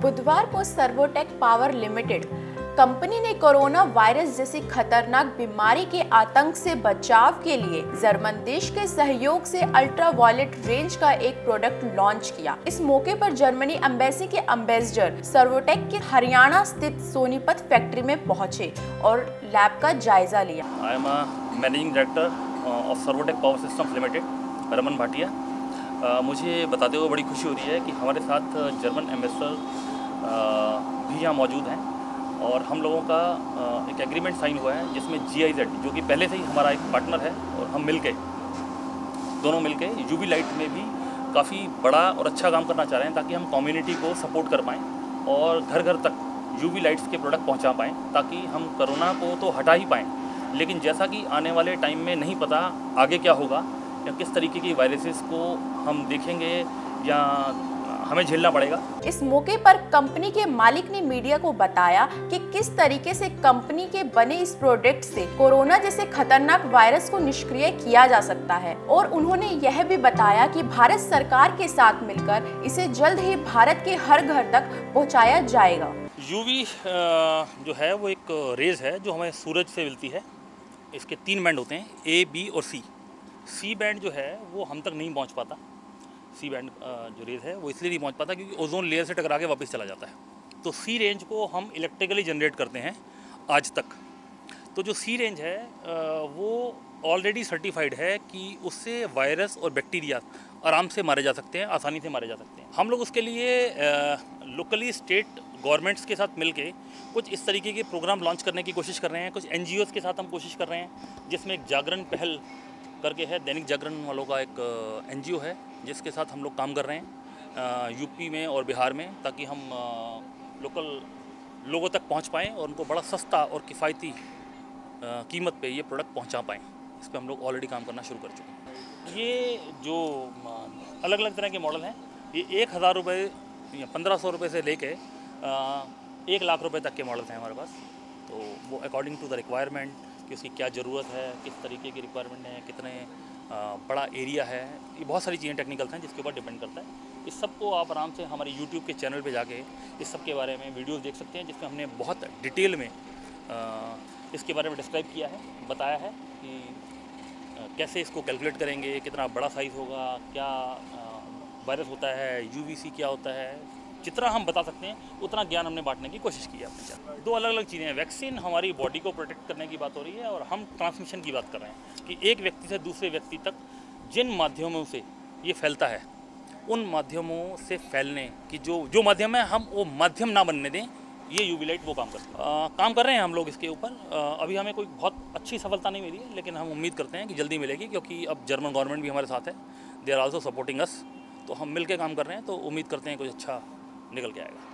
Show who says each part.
Speaker 1: बुधवार को Servotech power limited company ने कोरोना वायरस जैसी खतरनाक बीमारी के आतंक से बचाव के लिए जर्मन देश के सहयोग से अल्ट्रावायलेट रेंज का एक प्रोडक्ट लॉन्च किया। इस मौके पर जर्मनी एम्बेसी के एम्बेसडर सर्वोटेक के हरियाणा स्थित सोनीपत फैक्ट्री में पहुंचे और लैब का जायजा लिया।
Speaker 2: I am managing director of Servotech power systems limited, Raman Bhatia. मुझे बताते हुए बड़ी खुशी हो रही है कि हमारे साथ जर्मन एम्बेसडर भी यहाँ मौजूद हैं और हम लोगों का एक एग्रीमेंट साइन हुआ है जिसमें GIZ, जो कि पहले से ही हमारा एक पार्टनर है, और हम दोनों मिलके UV लाइट में भी काफ़ी बड़ा और अच्छा काम करना चाह रहे हैं ताकि हम कम्युनिटी को सपोर्ट कर पाएँ और घर घर तक UV लाइट्स के प्रोडक्ट पहुंचा पाएँ, ताकि हम कोरोना को तो हटा ही पाएँ, लेकिन जैसा कि आने वाले टाइम में नहीं पता आगे क्या होगा या किस तरीके की वायरसेस को हम देखेंगे या हमें झेलना पड़ेगा।
Speaker 1: इस मौके पर कंपनी के मालिक ने मीडिया को बताया कि किस तरीके से कंपनी के बने इस प्रोडक्ट से कोरोना जैसे खतरनाक वायरस को निष्क्रिय किया जा सकता है, और उन्होंने यह भी बताया कि भारत सरकार के साथ मिलकर इसे जल्द ही भारत के हर घर तक पहुंचाया जाएगा।
Speaker 2: UV जो है वो एक रेज है जो हमें सूरज से मिलती है। इसके 3 बैंड होते हैं, A, B और C बैंड जो है वो हम तक नहीं पहुँच पाता। C बैंड जो रेज है वो इसलिए नहीं पहुंच पाता क्योंकि ओजोन लेयर से टकरा के वापस चला जाता है। तो C रेंज को हम इलेक्ट्रिकली जनरेट करते हैं आज तक। तो जो C रेंज है वो ऑलरेडी सर्टिफाइड है कि उससे वायरस और बैक्टीरिया आराम से मारे जा सकते हैं, आसानी से मारे जा सकते हैं। हम लोग उसके लिए लोकली स्टेट गवर्नमेंट्स के साथ मिलके कुछ इस तरीके के प्रोग्राम लॉन्च करने की कोशिश कर रहे हैं। कुछ NGOs के साथ हम कोशिश कर रहे हैं, जिसमें एक जागरण पहल करके है, दैनिक जागरण वालों का एक NGO है जिसके साथ हम लोग काम कर रहे हैं UP में और बिहार में, ताकि हम लोकल लोगों तक पहुंच पाएँ और उनको बड़ा सस्ता और किफ़ायती कीमत पे ये प्रोडक्ट पहुंचा पाएँ। इस पर हम लोग ऑलरेडी काम करना शुरू कर चुके हैं। ये जो अलग अलग तरह के मॉडल हैं, ये 1000 रुपये या 1500 रुपये से लेके 1 लाख रुपये तक के मॉडल्स हैं हमारे पास। तो वो अकॉर्डिंग टू द रिक्वायरमेंट कि उसकी क्या ज़रूरत है, किस तरीके की रिक्वायरमेंट है, कितने बड़ा एरिया है, ये बहुत सारी चीज़ें टेक्निकल्स हैं जिसके ऊपर डिपेंड करता है। इस सब को आप आराम से हमारे YouTube के चैनल पे जाके इस सब के बारे में वीडियोस देख सकते हैं, जिसमें हमने बहुत डिटेल में इसके बारे में डिस्क्राइब किया है, बताया है कि कैसे इसको कैलकुलेट करेंगे, कितना बड़ा साइज़ होगा, क्या वायरस होता है, UVC क्या होता है। जितना हम बता सकते हैं उतना ज्ञान हमने बांटने की कोशिश की है अपने चैनल। 2 अलग अलग चीज़ें हैं। वैक्सीन हमारी बॉडी को प्रोटेक्ट करने की बात हो रही है और हम ट्रांसमिशन की बात कर रहे हैं कि एक व्यक्ति से दूसरे व्यक्ति तक जिन माध्यमों से ये फैलता है, उन माध्यमों से फैलने की जो माध्यम है हम वो माध्यम ना बनने दें। ये UV लाइट वो काम कर रहे हैं हम लोग इसके ऊपर। अभी हमें कोई बहुत अच्छी सफलता नहीं मिली है, लेकिन हम उम्मीद करते हैं कि जल्दी मिलेगी, क्योंकि अब जर्मन गवर्नमेंट भी हमारे साथ है। They are also supporting us. तो हम मिल के काम कर रहे हैं, तो उम्मीद करते हैं कुछ अच्छा निकल के आएगा।